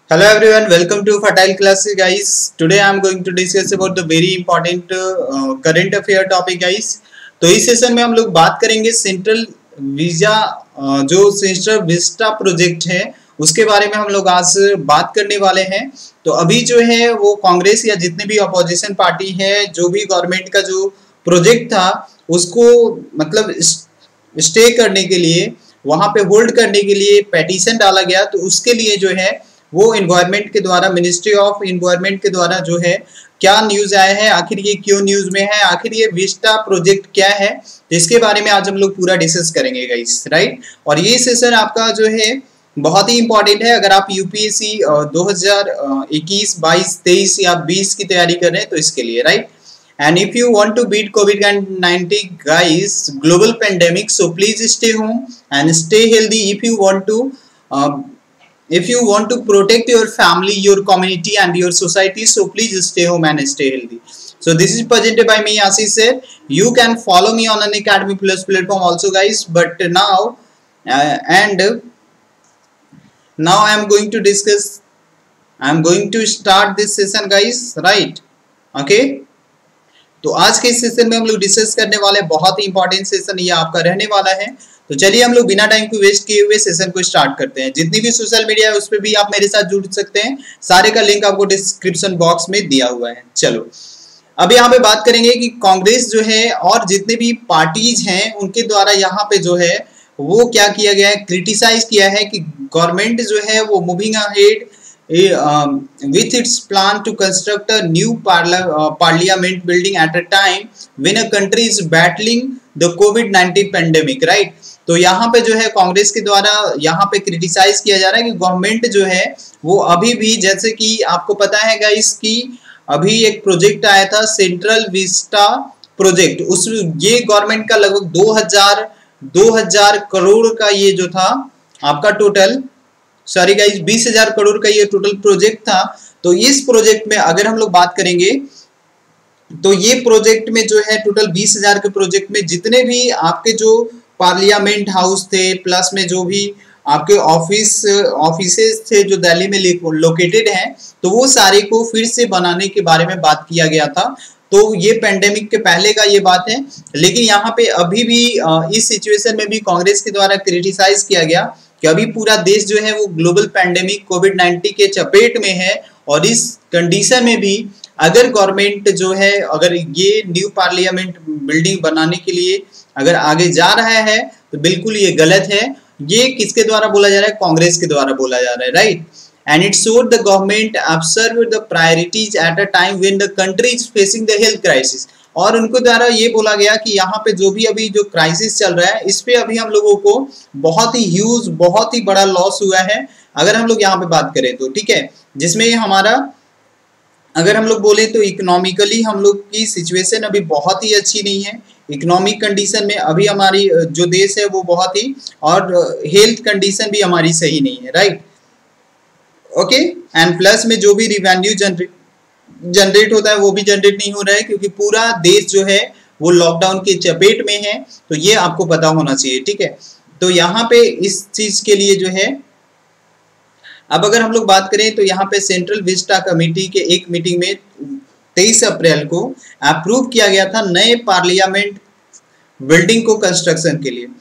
Hello everyone, welcome to Fertile Classes guys. Today I am going to discuss about the very important current affair topic guys. तो इस session में हम लोग बात करेंगे central vista जो सेंट्रल विस्टा प्रोजेक्ट है उसके बारे में हम लोग आज बात करने वाले हैं। तो अभी जो है वो कांग्रेस या जितने भी अपोजिशन पार्टी है जो भी गवर्नमेंट का जो प्रोजेक्ट था उसको मतलब स्टे करने के लिए वहां पे होल्ड करने के लिए पेटिशन डाला गया। तो उसके लिए जो है वो एनवायरमेंट के द्वारा मिनिस्ट्री ऑफ एनवायरमेंट के द्वारा जो है क्या न्यूज आया है, आखिर ये क्यों न्यूज में है, आखिर ये विस्टा प्रोजेक्ट क्या है, तो इसके बारे में आज हम लोग पूरा डिस्कस करेंगे गाइस, राइट। और ये सेशन आपका जो है बहुत ही इंपॉर्टेंट है अगर आप यूपीएससी 2021, 22, 23 या 20 की तैयारी कर रहे हैं तो इसके लिए, right. And if you want to beat COVID-19 guys, global pandemic, so please stay home and stay healthy. If you want to protect your family, your community and your society, so please stay home and stay healthy. So this is presented by me, Ashish sir. You can follow me on an Academy Plus platform also guys, but now I am going to discuss, I am going to start this session guys, right? Okay. तो आज के इस session में हम लोग discuss करने वाले बहुत ही इंपॉर्टेंट सेशन ये आपका रहने वाला है। तो चलिए हम लोग बिना टाइम को वेस्ट किए हुए सेशन को स्टार्ट करते हैं। जितनी भी सोशल मीडिया है उस पर भी आप मेरे साथ जुड़ सकते हैं, सारे का लिंक आपको डिस्क्रिप्शन बॉक्स में दिया हुआ है। चलो अब यहाँ पे बात करेंगे कि कांग्रेस जो है और जितने भी पार्टीज हैं उनके द्वारा यहाँ पे जो है वो क्या किया गया है, क्रिटिसाइज किया है कि गवर्नमेंट जो है वो moving ahead with its plan to construct a new parliament building at a time when a country is battling the COVID-19 pandemic, right? तो यहाँ पे जो है कांग्रेस के द्वारा यहाँ पे क्रिटिसाइज किया जा रहा है कि गवर्नमेंट जो है वो अभी भी, जैसे कि आपको पता है गाइस कि अभी एक प्रोजेक्ट आया था सेंट्रल विस्टा प्रोजेक्ट, उस ये गवर्नमेंट का लगभग 2000 करोड़ का ये जो था आपका टोटल, सॉरी गाइस 20,000 करोड़ का ये टोटल प्रोजेक्ट था। तो इस प्रोजेक्ट में अगर हम लोग बात करेंगे तो ये प्रोजेक्ट में जो है टोटल 20,000 के प्रोजेक्ट में जितने भी आपके जो पार्लियामेंट हाउस थे प्लस में जो भी आपके ऑफिसेस थे जो दिल्ली में लोकेटेड हैं तो वो सारे को फिर से बनाने के बारे में बात किया गया था। तो ये पेंडेमिक के पहले का ये बात है, लेकिन यहाँ पे अभी भी इस सिचुएशन में भी कांग्रेस के द्वारा क्रिटिसाइज किया गया कि अभी पूरा देश जो है वो ग्लोबल पैंडेमिक कोविड-19 के चपेट में है और इस कंडीशन में भी अगर गवर्नमेंट जो है अगर ये न्यू पार्लियामेंट बिल्डिंग बनाने के लिए अगर आगे जा रहा है तो बिल्कुल ये गलत है। ये किसके द्वारा बोला जा रहा है, कांग्रेस के द्वारा बोला जा रहा है, right. And it showed the government observed the priorities at a time when the country is facing the health crisis। और उनको द्वारा ये बोला गया कि यहाँ पे जो भी अभी जो क्राइसिस चल रहा है इस पे अभी हम लोगों को बहुत ही ह्यूज, बहुत ही बड़ा लॉस हुआ है अगर हम लोग यहाँ पे बात करें तो, ठीक है। जिसमें हमारा अगर हम लोग बोले तो इकोनॉमिकली हम लोग की सिचुएशन अभी बहुत ही अच्छी नहीं है। इकोनॉमिक कंडीशन में अभी हमारी जो देश है वो बहुत ही, और हेल्थ कंडीशन भी हमारी सही नहीं है, राइट। ओके, एंड प्लस में जो भी रिवेन्यू जनरेट होता है वो भी जनरेट नहीं हो रहा है क्योंकि पूरा देश जो है वो लॉकडाउन के चपेट में है। तो ये आपको पता होना चाहिए, ठीक है। तो यहाँ पे इस चीज के लिए जो है अब अगर हम लोग बात करें तो यहाँ पे सेंट्रल विस्टा कमेटी के एक मीटिंग में 23 अप्रैल को अप्रूव किया गया था नए पार्लियामेंट बिल्डिंग को कंस्ट्रक्शन के लिए।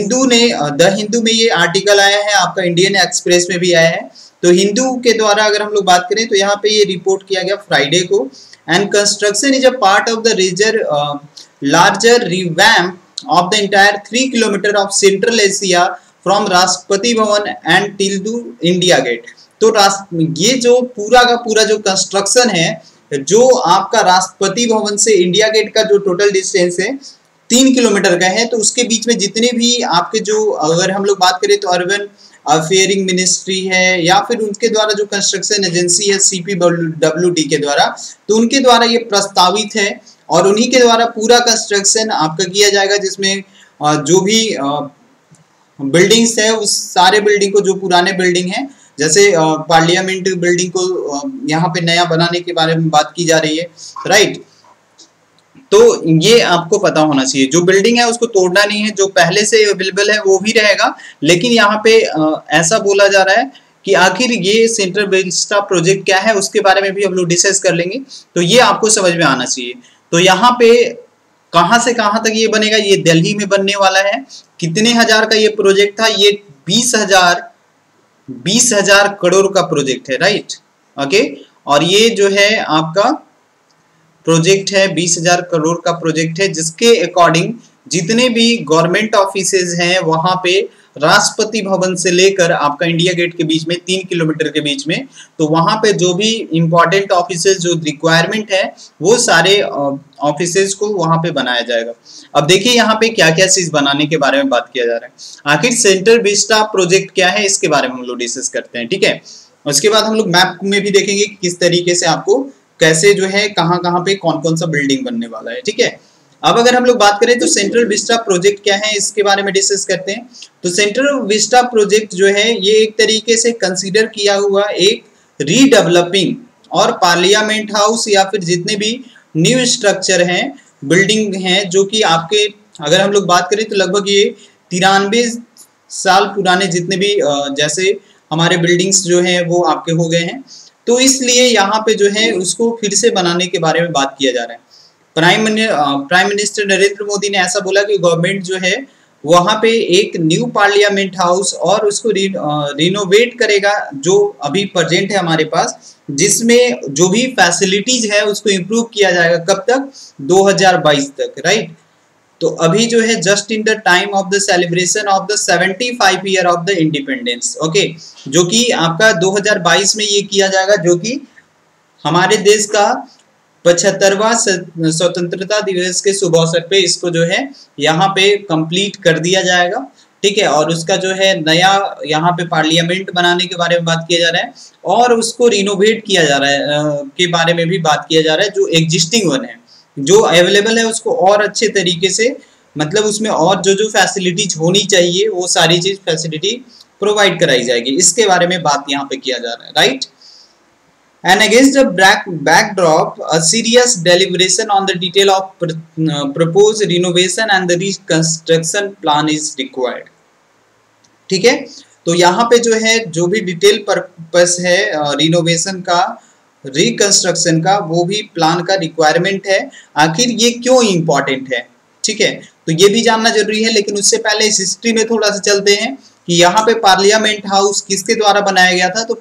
द हिंदू में ये आर्टिकल आया है, आपका इंडियन एक्सप्रेस में भी आया है। तो हिंदू के द्वारा अगर हम लोग बात करें तो यहाँ पे ये रिपोर्ट किया गया फ्राइडे को। And construction is a part of the larger revamp of the entire 3 kilometre of central Asia from Rashtrapati Bhavan and till India gate. तो ये जो पूरा का पूरा जो कंस्ट्रक्शन है जो आपका राष्ट्रपति भवन से इंडिया गेट का जो टोटल डिस्टेंस है 3 किलोमीटर का है। तो उसके बीच में जितने भी आपके जो अगर हम लोग बात करें तो अर्बन अफेयरिंग मिनिस्ट्री है या फिर उनके द्वारा जो कंस्ट्रक्शन एजेंसी है CPWD के द्वारा, तो उनके द्वारा ये प्रस्तावित है और उन्हीं के द्वारा पूरा कंस्ट्रक्शन आपका किया जाएगा जिसमें जो भी बिल्डिंग्स है उस सारे बिल्डिंग को, जो पुराने बिल्डिंग है जैसे पार्लियामेंट बिल्डिंग को यहाँ पे नया बनाने के बारे में बात की जा रही है, राइट। तो ये आपको पता होना चाहिए, जो बिल्डिंग है उसको तोड़ना नहीं है, जो पहले से अवेलेबल है वो भी रहेगा। लेकिन यहाँ पे ऐसा बोला जा रहा है कि आखिर ये सेंट्रल विस्टा प्रोजेक्ट क्या है, उसके बारे में भी हम लोग डिस्कस कर लेंगे। तो ये आपको समझ में आना चाहिए। तो यहाँ पे कहाँ से कहाँ तक ये बनेगा, ये दिल्ली में बनने वाला है। कितने हजार का ये प्रोजेक्ट था, ये 20,000 करोड़ का प्रोजेक्ट है, राइट। ओके, और ये जो है आपका प्रोजेक्ट है 20,000 करोड़ का प्रोजेक्ट है, जिसके अकॉर्डिंग जितने भी गवर्नमेंट ऑफिसेज हैं वहां पे राष्ट्रपति भवन से लेकर आपका इंडिया गेट के बीच में 3 किलोमीटर के बीच में, तो वहां पे जो भी इंपॉर्टेंट ऑफिसेज जो रिक्वायरमेंट है वो सारे ऑफिसेज को वहां पे बनाया जाएगा। अब देखिए यहाँ पे क्या क्या चीज बनाने के बारे में बात किया जा रहा है। आखिर सेंट्रल विस्टा प्रोजेक्ट क्या है, इसके बारे में हम लोग डिस्कस करते हैं, ठीक है। उसके बाद हम लोग मैप में भी देखेंगे किस तरीके से आपको कैसे जो है कहाँ कहाँ पे कौन कौन सा बिल्डिंग बनने वाला है, ठीक है। अब अगर हम लोग बात करें तो सेंट्रल विस्टा प्रोजेक्ट क्या है, इसके बारे में डिस्कस करते हैं। तो सेंट्रल विस्टा प्रोजेक्ट जो है ये एक तरीके से कंसीडर किया हुआ एक रीडेवलपिंग और पार्लियामेंट हाउस या फिर जितने भी न्यू स्ट्रक्चर हैं, बिल्डिंग हैं, जो कि आपके अगर हम लोग बात करें तो लगभग ये 93 साल पुराने जितने भी जैसे हमारे बिल्डिंग्स जो हैं वो आपके हो गए हैं। तो इसलिए यहाँ पे जो है उसको फिर से बनाने के बारे में बात किया जा रहा है। प्राइम मिनिस्टर नरेंद्र मोदी ने ऐसा बोला कि गवर्नमेंट जो है वहाँ पे एक न्यू पार्लियामेंट हाउस और उसको रिनोवेट करेगा जो अभी प्रेजेंट है हमारे पास, जिसमें जो भी फैसिलिटीज है उसको इम्प्रूव किया जाएगा। कब तक, 2022 तक, राइट। तो अभी जो है just in the time of the celebration of the 75 year of the independence, okay, जो कि आपका 2022 में ये किया जाएगा, जो कि हमारे देश का 75वां स्वतंत्रता दिवस के शुभ अवसर पे इसको जो है यहाँ पे कंप्लीट कर दिया जाएगा, ठीक है। और उसका जो है नया यहाँ पे पार्लियामेंट बनाने के बारे में बात किया जा रहा है और उसको रिनोवेट किया जा रहा है के बारे में भी बात किया जा रहा है। जो एग्जिस्टिंग वन है, जो अवेलेबल है, उसको और अच्छे तरीके से, मतलब उसमें और जो जो फैसिलिटीज होनी चाहिए वो सारी चीज फैसिलिटी प्रोवाइड कराई जाएगी, इसके बारे में बात यहाँ पे किया जा रहा है, right. And against the backdrop, a serious deliberation on the detail of proposed renovation and the reconstruction plan is required, ठीक है। तो यहाँ पे जो है जो भी डिटेल पर्पस है रिनोवेशन का, रिकंस्ट्रक्शन का, वो भी प्लान का रिक्वायरमेंट है। आखिर ये क्यों इम्पोर्टेंट है, ठीक है, तो ये भी जानना जरूरी है। लेकिन उससे पहले इस हिस्ट्री में थोड़ा सा चलते हैं कि यहाँ पे पार्लियामेंट हाउस किसके द्वारा बनाया गया था। तो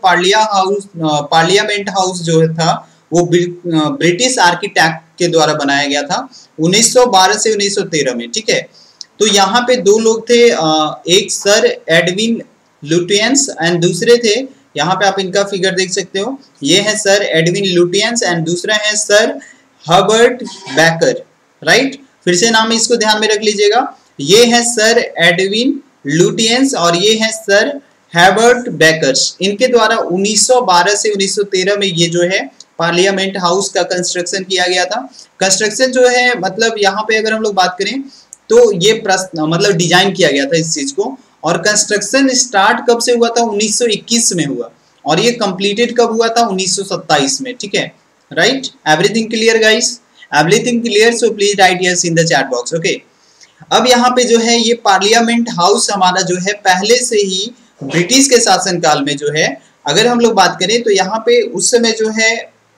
पार्लियामेंट हाउस जो था वो ब्रिटिश आर्किटेक्ट के द्वारा बनाया गया था 1912 से 1913 में, ठीक है। तो यहाँ पे दो लोग थे, एक सर एडविन लुटियंस एंड दूसरे थे, यहाँ पे आप इनका फिगर देख सकते हो, ये है सर एडविन लुटियंस एंड दूसरा है सर हर्बर्ट बेकर, राइट। फिर से नाम इसको ध्यान में रख लीजिएगा, ये है सर एडविन लुटियंस और ये है सर हर्बर्ट बेकर्स। इनके द्वारा 1912 से 1913 में ये जो है पार्लियामेंट हाउस का कंस्ट्रक्शन किया गया था। कंस्ट्रक्शन जो है मतलब यहाँ पे अगर हम लोग बात करें तो ये मतलब डिजाइन किया गया था इस चीज को। और कंस्ट्रक्शन स्टार्ट कब से हुआ था, 1921 में हुआ, और ये कंप्लीटेड कब हुआ था, 1927 में, ठीक है, right. Everything clear guys, everything clear, so please write yes in the chat box, okay. अब यहाँ पे जो है ये पार्लियामेंट हाउस हमारा जो है पहले से ही ब्रिटिश के शासनकाल में जो है, अगर हम लोग बात करें तो यहाँ पे उस समय जो है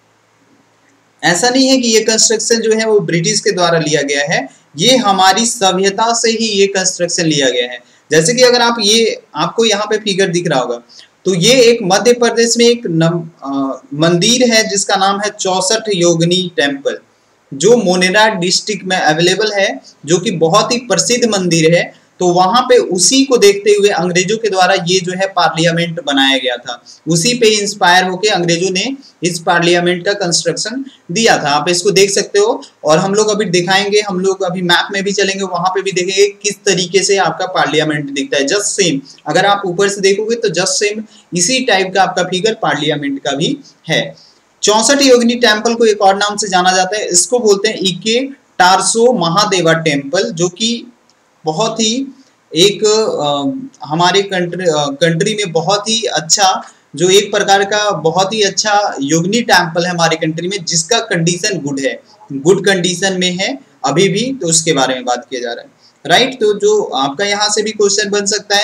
ऐसा नहीं है कि ये कंस्ट्रक्शन जो है वो ब्रिटिश के द्वारा लिया गया है, ये हमारी सभ्यता से ही ये कंस्ट्रक्शन लिया गया है। जैसे कि अगर आप आपको यहाँ पे फिगर दिख रहा होगा, तो ये एक मध्य प्रदेश में एक मंदिर है जिसका नाम है 64 योगिनी टेम्पल, जो मोनेरा डिस्ट्रिक्ट में अवेलेबल है, जो कि बहुत ही प्रसिद्ध मंदिर है। तो वहां पे उसी को देखते हुए अंग्रेजों के द्वारा ये जो है पार्लियामेंट बनाया गया था, उसी पे इंस्पायर होके अंग्रेजों ने इस पार्लियामेंट का कंस्ट्रक्शन दिया था। आप इसको देख सकते हो और हम लोग अभी दिखाएंगे, हम लोग अभी मैप में भी चलेंगे, वहां पे भी देखेंगे किस तरीके से आपका पार्लियामेंट दिखता है। जस्ट सेम, अगर आप ऊपर से देखोगे तो जस्ट सेम इसी टाइप का आपका फिगर पार्लियामेंट का भी है। 64 योगिनी टेम्पल को एक और नाम से जाना जाता है, इसको बोलते हैं इके टारसो महादेवा टेम्पल, जो कि बहुत ही एक हमारे कंट्री में बहुत ही अच्छा, जो एक प्रकार का बहुत ही अच्छा योगिनी टेम्पल है हमारे कंट्री में, जिसका कंडीशन गुड है, गुड कंडीशन में है अभी भी। तो उसके बारे में बात किया जा रहा है, राइट। तो जो आपका यहाँ से भी क्वेश्चन बन सकता है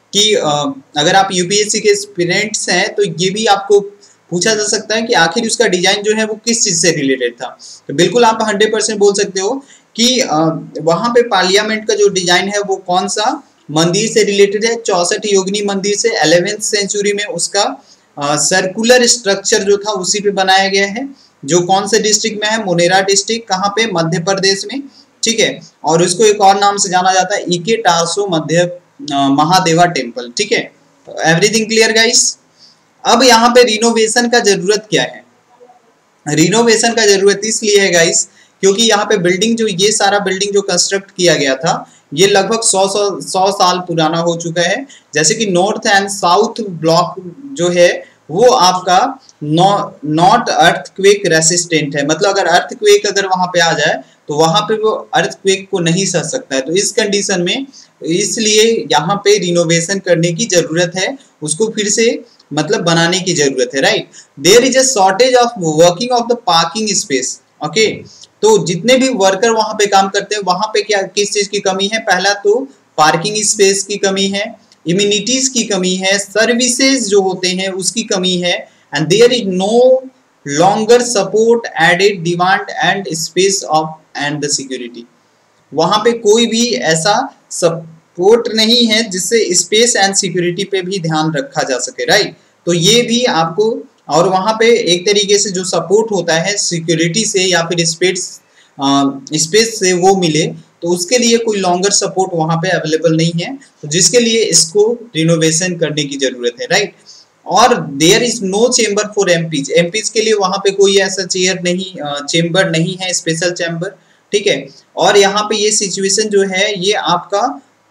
कि अगर आप यूपीएससी के एस्पिरेंट्स हैं तो ये भी आपको पूछा जा सकता है कि आखिर उसका डिजाइन जो है वो किस चीज से रिलेटेड था। तो बिल्कुल आप 100% बोल सकते हो कि वहां पे पार्लियामेंट का जो डिजाइन है वो कौन सा मंदिर से रिलेटेड है। 64 योगिनी मंदिर से 11वीं सेंचुरी में उसका सर्कुलर स्ट्रक्चर जो था उसी पे बनाया गया है, जो कौन से डिस्ट्रिक्ट में है, मोनेरा डिस्ट्रिक्ट, कहाँ पे, मध्य प्रदेश में, ठीक है। और उसको एक और नाम से जाना जाता है इके टारसो मध्य महादेवा टेम्पल, ठीक है। Everything clear guys. अब यहाँ पे रिनोवेशन का जरूरत क्या है? रिनोवेशन का जरूरत इसलिए है गाइस क्योंकि यहाँ पे बिल्डिंग जो ये सारा बिल्डिंग जो कंस्ट्रक्ट किया गया था ये लगभग 100 साल पुराना हो चुका है। जैसे कि नॉर्थ एंड साउथ ब्लॉक जो है वो आपका नॉट अर्थक्वेक रेसिस्टेंट है, मतलब अगर अर्थक्वेक अगर वहां पे आ जाए तो वहां पे वो अर्थक्वेक को नहीं सह सकता है। तो इस कंडीशन में इसलिए यहाँ पे रिनोवेशन करने की जरूरत है, उसको फिर से मतलब बनाने की जरूरत है, right. There is a shortage of working of the parking space, okay. तो जितने भी वर्कर वहां पे काम करते हैं वहां पे क्या किस चीज की कमी है? पहला तो पार्किंग स्पेस की कमी है, इम्यूनिटीज की कमी है, सर्विसेज जो होते हैं उसकी कमी है, and there is no longer support added demand and space of and the security. वहां पे कोई भी ऐसा सपोर्ट नहीं है जिससे स्पेस एंड सिक्योरिटी पे भी ध्यान रखा जा सके, राइट। तो ये भी आपको, और वहां पे एक तरीके से जो सपोर्ट होता है सिक्योरिटी से या फिर स्पेस से वो मिले, तो उसके लिए कोई लॉन्गर सपोर्ट वहां पे अवेलेबल नहीं है, तो जिसके लिए इसको रिनोवेशन करने की जरूरत है, राइट। और there is no chamber for MPs, MPs के लिए वहां पे कोई ऐसा चेयर नहीं, चेम्बर नहीं है, स्पेशल चैम्बर, ठीक है। और यहाँ पे ये सिचुएशन जो है ये आपका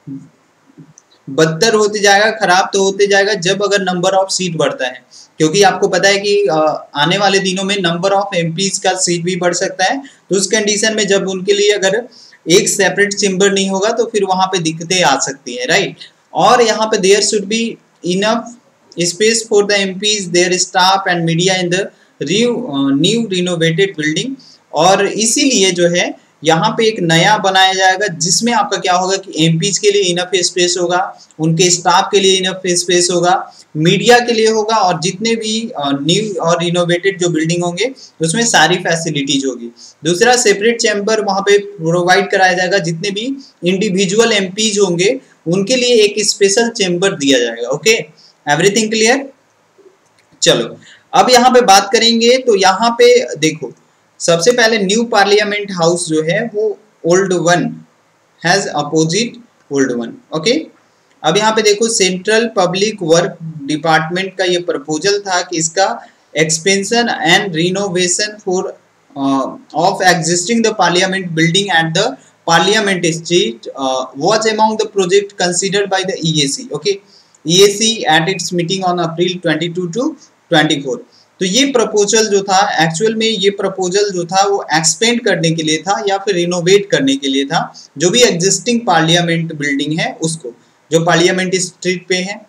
बदतर होते जाएगा, खराब तो होते जाएगा जब अगर नंबर ऑफ सीट बढ़ता है, क्योंकि आपको पता है कि आने वाले दिनों में नंबर ऑफ एमपीज का सीट भी बढ़ सकता है। तो उस कंडीशन में जब उनके लिए अगर एक सेपरेट चेम्बर नहीं होगा तो फिर वहां पे दिक्कतें आ सकती है, राइट। और यहाँ पे there should be enough space for the MPs, their staff and media in the new renovated building. और इसीलिए जो है यहाँ पे एक नया बनाया जाएगा जिसमें आपका क्या होगा कि एमपीज के लिए इनफ स्पेस होगा, उनके स्टाफ के लिए इनफ स्पेस होगा, मीडिया के लिए होगा, और जितने भी न्यू और रिनोवेटेड जो बिल्डिंग होंगे उसमें सारी फैसिलिटीज होगी। दूसरा, सेपरेट चैम्बर वहां पे प्रोवाइड कराया जाएगा, जितने भी इंडिविजुअल एमपीज होंगे उनके लिए एक स्पेशल चैम्बर दिया जाएगा, ओके। Everything clear? चलो अब यहाँ पे बात करेंगे, तो यहाँ पे देखो सबसे पहले न्यू पार्लियामेंट हाउस जो है वो old one has opposite old one, okay. अब यहाँ पे देखो सेंट्रल पब्लिक वर्क डिपार्टमेंट का ये प्रपोजल था कि इसका expansion and renovation for of existing the parliament building at the parliament street was among the project considered by the EAC, okay. EAC at its meeting on April 22 to 24। तो ये proposal जो था actual में ये proposal जो था वो expand करने के लिए था या फिर रिनोवेट करने के लिए था जो भी एग्जिस्टिंग पार्लियामेंट बिल्डिंग है उसको, जो पार्लियामेंट स्ट्रीट पे है।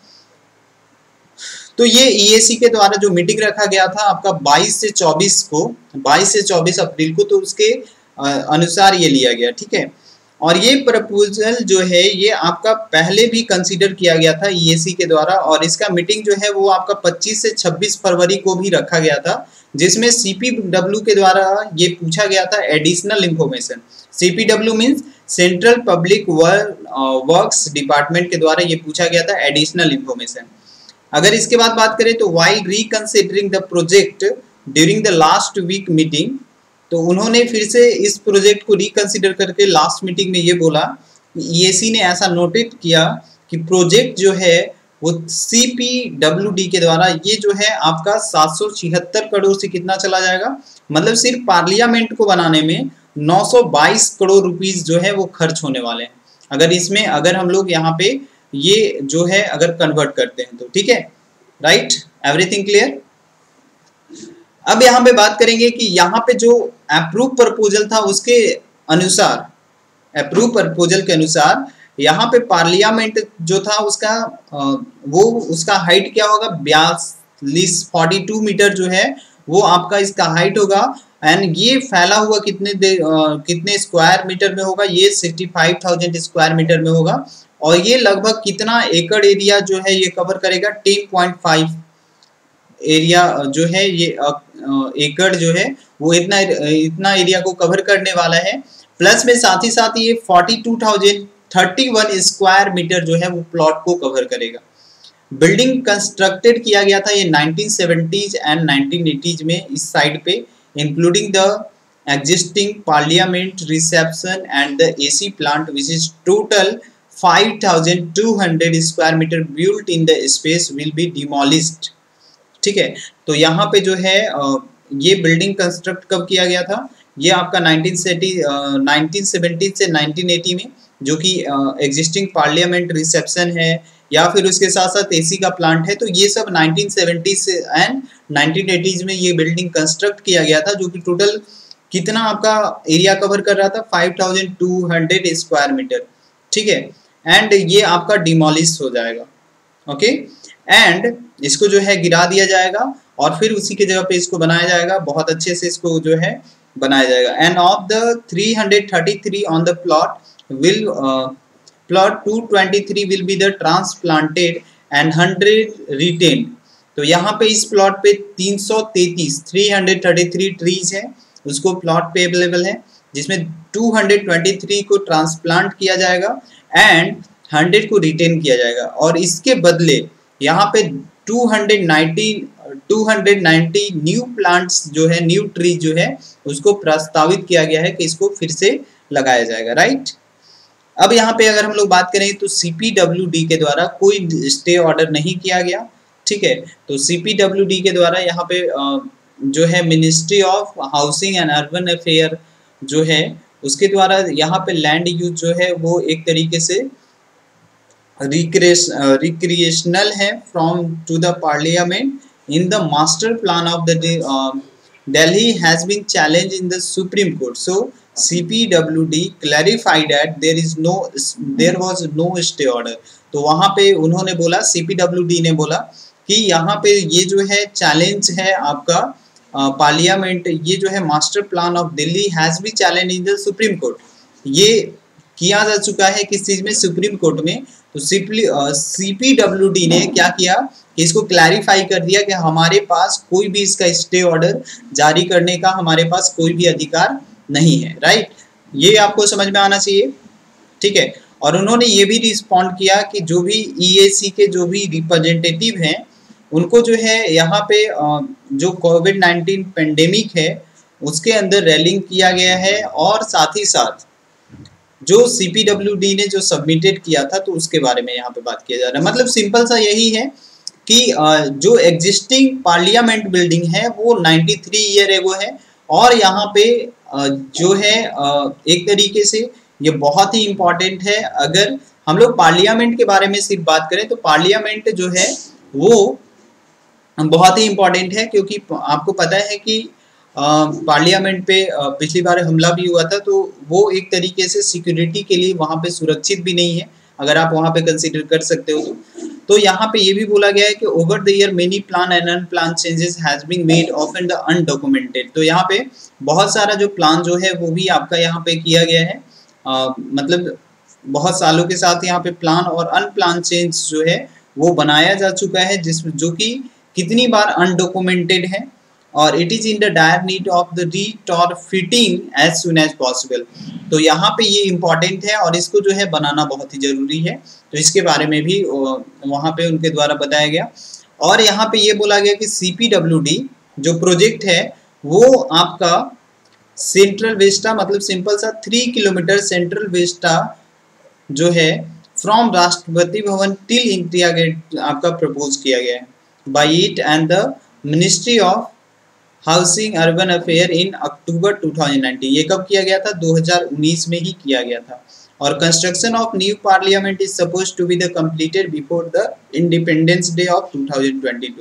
तो ये EAC के द्वारा जो मीटिंग रखा गया था आपका 22 से 24 अप्रैल को, तो उसके अनुसार ये लिया गया, ठीक है। और ये प्रपोजल जो है ये आपका पहले भी कंसीडर किया गया था EAC के द्वारा, और इसका मीटिंग जो है वो आपका 25 से 26 फरवरी को भी रखा गया था, जिसमें CPW के द्वारा ये पूछा गया था additional information. CPW means central public works department के द्वारा ये पूछा गया था एडिशनल इंफॉर्मेशन। अगर इसके बाद बात करें तो while reconsidering the project during the last week meeting, तो उन्होंने फिर से इस प्रोजेक्ट को रिकंसिडर करके लास्ट मीटिंग में ये बोला कि EAC ने ऐसा नोटेट किया कि प्रोजेक्ट जो है वो CPWD के द्वारा ये जो है आपका 776 करोड़ से कितना चला जाएगा, मतलब सिर्फ पार्लियामेंट को बनाने में 922 करोड़ रुपीस जो है वो खर्च होने वाले हैं, अगर इसमें अगर हम लोग यहाँ पे ये जो है अगर कन्वर्ट करते हैं तो, ठीक है, राइट। Everything clear? अब यहाँ पे बात करेंगे कि यहाँ पे जो अप्रूव प्रपोजल था उसके अनुसार, अप्रूव प्रपोजल के अनुसार यहाँ पे पार्लियामेंट जो था उसका वो उसका हाइट क्या होगा, 42 मीटर जो है वो आपका इसका हाइट होगा, एंड ये फैला हुआ कितने स्क्वायर मीटर में होगा, ये 65,000 स्क्वायर मीटर में होगा। और ये लगभग कितना एकड़ एरिया जो है ये कवर करेगा, 10.5 एरिया जो है ये एकड़ जो है वो इतना एरिया को कवर करने वाला है। प्लस में साथ ही साथ ये 42,031 स्क्वायर मीटर जो है वो प्लॉट को कवर करेगा। बिल्डिंग कंस्ट्रक्टेड किया गया था ये 1970s एंड 1980s में इस साइड पे, including the existing parliament reception and the AC plant which is total 5,200 square metre built in the space will be demolished. ठीक है, तो यहाँ पे जो है ये बिल्डिंग कंस्ट्रक्ट कब किया गया था, ये आपका 1970 से 1980 में, जो कि एग्जिस्टिंग पार्लियामेंट रिसेप्शन है या फिर उसके साथ साथ एसी का प्लांट है, तो ये सब 1970 एंड 1980s में ये बिल्डिंग कंस्ट्रक्ट किया गया था, जो कि टोटल कितना आपका एरिया कवर कर रहा था, 5,200 स्क्वायर मीटर। ठीक है, एंड ये आपका डिमोलिश हो जाएगा। ओके, एंड इसको जो है गिरा दिया जाएगा और फिर उसी के जगह पे इसको बनाया जाएगा, बहुत अच्छे से इसको जो है बनाया जाएगा। And of the 333 on the plot will plot 223 will be the transplanted and 100 retained. तो यहाँ पे इस प्लॉट पे 333 ट्रीज है, उसको प्लॉट पे अवेलेबल है, जिसमें 223 को ट्रांसप्लांट किया जाएगा एंड 100 को रिटेन किया जाएगा। और इसके बदले यहाँ पे 290 न्यू प्लांट्स जो है, न्यू ट्री जो है उसको प्रस्तावित किया गया है कि इसको फिर से लगाया जाएगा। राइट, अब यहाँ पे अगर हम लोग बात करें तो CPWD के द्वारा कोई स्टे ऑर्डर नहीं किया गया। ठीक है, तो CPWD के द्वारा यहाँ पे जो है ministry of housing and urban affair जो है उसके द्वारा यहाँ पे लैंड यूज जो है वो एक तरीके से रिक्रिएशनल है from to the parliament in the master plan of the Delhi has been challenged in the Supreme Court. So CPWD clarified that there was no stay order. तो वहाँ पे उन्होंने बोला, CPWD ने बोला कि यहाँ पे ये जो है चैलेंज है आपका पार्लियामेंट, ये जो है master plan of Delhi has be challenge in the supreme court. ये किया जा चुका है किस चीज में, सुप्रीम कोर्ट में। तो CPWD ने क्या किया कि इसको क्लैरिफाई कर दिया कि हमारे पास कोई भी इसका स्टे ऑर्डर जारी करने का हमारे पास कोई भी अधिकार नहीं है। राइट, ये आपको समझ में आना चाहिए। ठीक है, और उन्होंने ये भी रिस्पॉन्ड किया कि जो भी EAC के जो भी रिप्रेजेंटेटिव हैं उनको जो है यहाँ पे जो कोविड-19 पेंडेमिक है उसके अंदर रैलिंग किया गया है, और साथ ही साथ जो CPWD ने जो सबमिटेड किया था तो उसके बारे में यहाँ पे बात किया जा रहा है। मतलब सिंपल सा यही है कि जो एग्जिस्टिंग पार्लियामेंट बिल्डिंग है वो 93 ईयर एगो है, और यहाँ पे जो है एक तरीके से ये बहुत ही इम्पोर्टेंट है। अगर हम लोग पार्लियामेंट के बारे में सिर्फ बात करें तो पार्लियामेंट जो है वो बहुत ही इम्पोर्टेंट है, क्योंकि आपको पता है कि पार्लियामेंट पे पिछली बार हमला भी हुआ था, तो वो एक तरीके से सिक्योरिटी के लिए वहाँ पे सुरक्षित भी नहीं है, अगर आप वहाँ पे कंसीडर कर सकते हो। तो यहाँ पे ये भी बोला गया है कि over the year many plan and unplan changes has been made often the undocumented. तो यहाँ पे बहुत सारा जो प्लान जो है वो भी आपका यहाँ पे किया गया है, मतलब बहुत सालों के साथ यहाँ पे प्लान और अनप्लान चेंज जो है वो बनाया जा चुका है, जो कि कितनी बार अनडॉक्यूमेंटेड है, और it is in the dire need of the retrofitting as soon as possible. तो यहाँ पे ये इम्पोर्टेंट है और इसको जो है बनाना बहुत ही जरूरी है, तो इसके बारे में भी वहाँ पे उनके द्वारा बताया गया। और यहाँ पे ये बोला गया कि CPWD जो प्रोजेक्ट है वो आपका सेंट्रल विस्टा, मतलब सिंपल सा 3 किलोमीटर सेंट्रल विस्टा जो है from Rashtrapati Bhavan till India gate आपका प्रपोज किया गया है by it and the ministry of housing urban affair in October 2019। ये कब किया गया था, 2019 में ही किया गया था। और construction of new parliament is suppose to be the completed before the independence day of 2022।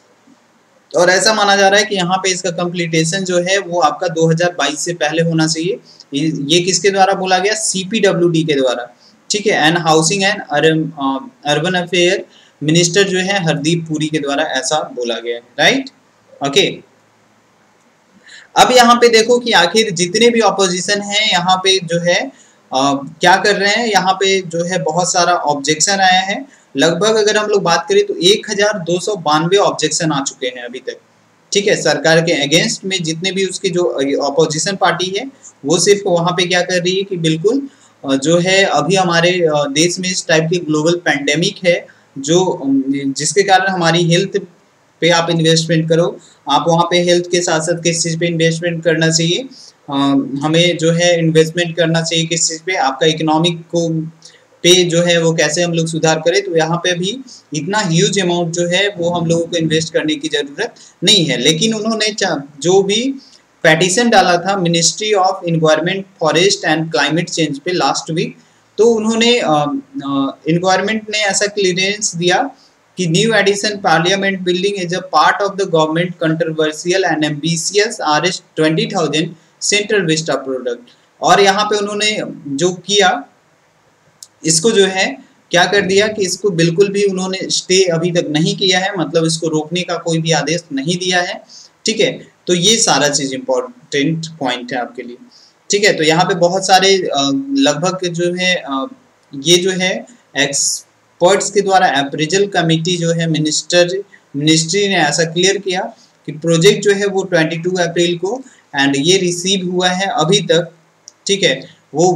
और ऐसा माना जा रहा है कि यहाँ पे इसका कंप्लीटेशन जो है वो आपका 2022 से पहले होना चाहिए। ये किसके द्वारा बोला गया, CPWD के द्वारा। ठीक है, and housing and urban affair minister जो है हरदीप पुरी के द्वारा ऐसा बोला गया है। Right, okay. अब यहाँ पे देखो कि आखिर जितने भी ऑपोजिशन हैं यहाँ पे जो है क्या कर रहे हैं यहाँ पे जो है बहुत सारा ऑब्जेक्शन आया है। लगभग अगर हम लोग बात करें तो 1292 ऑब्जेक्शन आ चुके हैं अभी तक, ठीक है। सरकार के अगेंस्ट में जितने भी उसकी जो अपोजिशन पार्टी है वो सिर्फ वहाँ पे क्या कर रही है कि बिल्कुल जो है अभी हमारे देश में इस टाइप की ग्लोबल पैंडेमिक है जो जिसके कारण हमारी हेल्थ पे आप इन्वेस्टमेंट करो, आप वहाँ पे हेल्थ के साथ साथ किस चीज़ पे इन्वेस्टमेंट करना चाहिए, हमें जो है इन्वेस्टमेंट करना चाहिए किस चीज़ पे, आपका इकोनॉमिक को पे जो है वो कैसे हम लोग सुधार करें। तो यहाँ पे भी इतना ह्यूज अमाउंट जो है वो हम लोगों को इन्वेस्ट करने की ज़रूरत नहीं है। लेकिन उन्होंने जो भी पेटिशन डाला था ministry of environment forest and climate change पे लास्ट वीक, तो उन्होंने इन्वायरमेंट ने ऐसा क्लियरेंस दिया कि new edition parliament building is a part of the government controversial and ambitious RS 20,000 central vista product. और यहाँ पे उन्होंने जो किया इसको जो है क्या कर दिया कि इसको बिल्कुल भी उन्होंने स्टे अभी तक नहीं किया है, मतलब इसको रोकने का कोई भी आदेश नहीं दिया है, ठीक है। तो ये सारा चीज इंपॉर्टेंट पॉइंट है आपके लिए, ठीक है। तो यहाँ पे बहुत सारे लगभग जो है ये जो है एक्सपर्ट्स के द्वारा अप्रेजल कमेटी जो है मिनिस्ट्री ने ऐसा क्लियर किया कि प्रोजेक्ट जो है वो 22 अप्रैल को एंड ये रिसीव हुआ है अभी तक, ठीक है। वो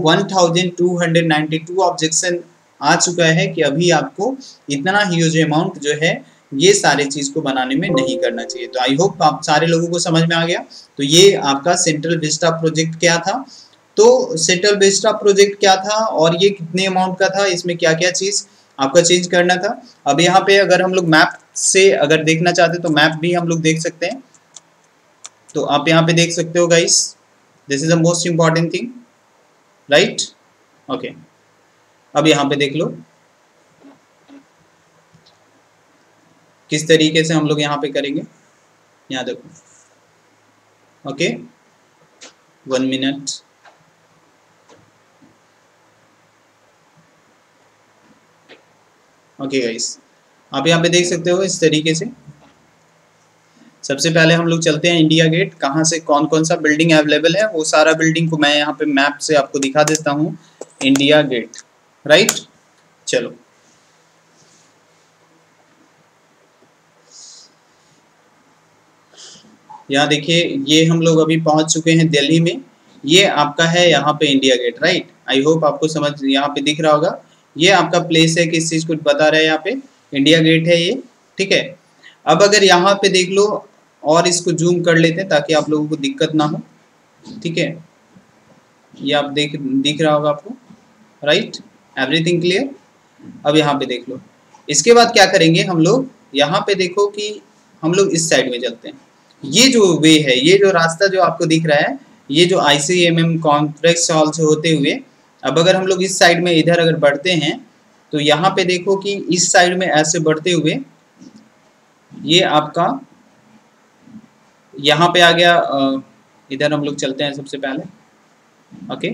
1292 ऑब्जेक्शन आ चुका है कि अभी आपको इतना ह्यूज अमाउंट जो है ये सारे चीज को बनाने में नहीं करना चाहिए। तो आई होप आप सारे लोगों को समझ में आ गया। तो ये आपका सेंट्रल विस्टा प्रोजेक्ट क्या था, तो सेंट्रल विस्टा प्रोजेक्ट क्या था और ये कितने अमाउंट का था, इसमें क्या क्या चीज आपका चेंज करना था। अब यहाँ पे अगर हम लोग मैप से अगर देखना चाहते तो मैप भी हम लोग देख सकते हैं। तो आप यहाँ पे देख सकते हो guys, this is the most important thing, right, okay. अब यहाँ पे देख लो किस तरीके से हम लोग यहाँ पे करेंगे, यहाँ देखो, ओके 1 मिनट। ओके गाइस, आप यहाँ पे देख सकते हो इस तरीके से। सबसे पहले हम लोग चलते हैं इंडिया गेट, कहाँ से कौन कौन सा बिल्डिंग अवेलेबल है वो सारा बिल्डिंग को मैं यहाँ पे मैप से आपको दिखा देता हूँ। इंडिया गेट, राइट, चलो यहाँ देखिए ये हम लोग अभी पहुंच चुके हैं दिल्ली में। ये आपका है यहाँ पे India gate, right. I hope आपको समझ यहाँ पे दिख रहा होगा, ये आपका प्लेस है, किस चीज को बता रहा है यहाँ पे, इंडिया गेट है ये, ठीक है। अब अगर यहाँ पे देख लो और इसको जूम कर लेते हैं ताकि आप लोगों को दिक्कत ना हो, ठीक है। ये आप दिख रहा होगा आपको, राइट, एवरीथिंग क्लियर। अब यहाँ पे देख लो, इसके बाद क्या करेंगे हम लोग, यहाँ पे देखो कि हम लोग इस साइड में चलते हैं। ये जो वे है, ये जो रास्ता जो आपको दिख रहा है, ये जो ICMM कॉम्प्लेक्स हॉल से होते हुए अब अगर हम लोग इस साइड में इधर अगर बढ़ते हैं तो यहाँ पे देखो कि इस साइड में ऐसे बढ़ते हुए ये आपका यहाँ पे आ गया। इधर हम लोग चलते हैं सबसे पहले, ओके।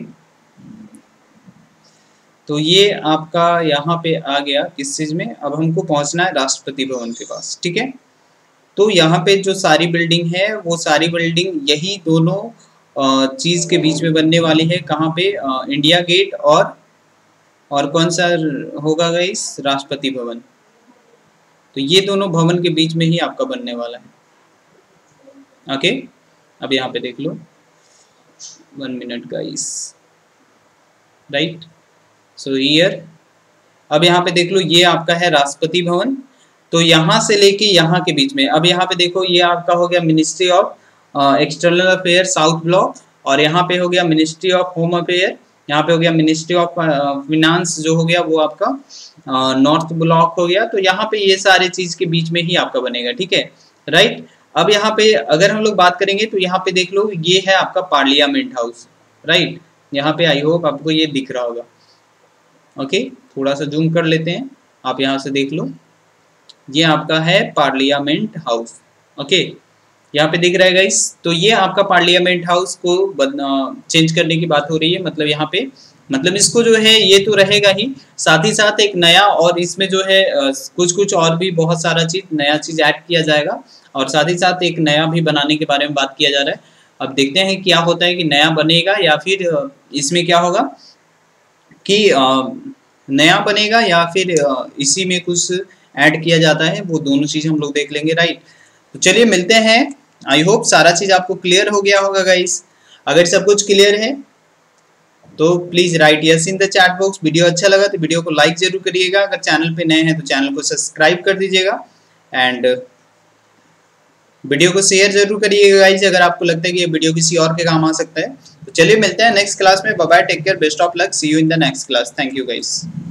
तो ये आपका यहाँ पे आ गया किस चीज में, अब हमको पहुंचना है राष्ट्रपति भवन के पास, ठीक है। तो यहाँ पे जो सारी बिल्डिंग है वो सारी बिल्डिंग यही दोनों चीज के बीच में बनने वाली है, कहाँ पे, इंडिया गेट और कौन सा होगा गाइस, राष्ट्रपति भवन। तो ये दोनों भवन के बीच में ही आपका बनने वाला है, ओके। अब यहाँ पे देख लो, 1 minute guys, right, so here अब यहाँ पे देख लो ये आपका है राष्ट्रपति भवन। तो यहाँ से लेके यहाँ के बीच में, अब यहाँ पे देखो ये आपका हो गया ministry of external affair south block, और यहाँ पे हो गया मिनिस्ट्री ऑफ होम अफेयर, यहाँ पे हो गया मिनिस्ट्री ऑफ फिनांस जो हो गया वो आपका नॉर्थ ब्लॉक हो गया। तो यहाँ पे ये सारे चीज के बीच में ही आपका बनेगा, ठीक है, राइट। अब यहाँ पे अगर हम लोग बात करेंगे तो यहाँ पे देख लो ये है आपका पार्लियामेंट हाउस, राइट। यहाँ पे आई होप आपको ये दिख रहा होगा, ओके। थोड़ा सा जूम कर लेते हैं, आप यहाँ से देख लो, ये आपका है पार्लियामेंट हाउस, ओके, यहाँ पे दिख रहा है गाइस। तो ये आपका पार्लियामेंट हाउस को चेंज करने की बात हो रही है, मतलब यहाँ पे मतलब इसको जो है ये तो रहेगा ही, साथ ही साथ एक नया और इसमें जो है कुछ और भी बहुत सारा नया चीज ऐड किया जाएगा, और साथ ही साथ एक नया भी बनाने के बारे में बात किया जा रहा है। अब देखते हैं क्या होता है कि नया बनेगा या फिर इसमें क्या होगा, कि नया बनेगा या फिर इसी में कुछ ऐड किया जाता है, वो दोनों चीज़ हम लोग देख लेंगे, राइट। तो चलिए मिलते हैं। आई होप सारा चीज़ आपको क्लियर हो गया होगा गाइस। अगर सब कुछ क्लियर है तो please write yes in the chat box. Video अच्छा लगा तो वीडियो को लाइक जरूर करिएगा। अगर चैनल पे नए हैं तो चैनल को सब्सक्राइब कर दीजिएगा एंड वीडियो को शेयर जरूर करिएगा गाइस, अगर आपको लगता है कि ये वीडियो किसी और के काम आ सकता है। तो चलिए मिलते हैं नेक्स्ट क्लास में। Bye bye, take care, best of luck, see you in the next class. Thank you guys.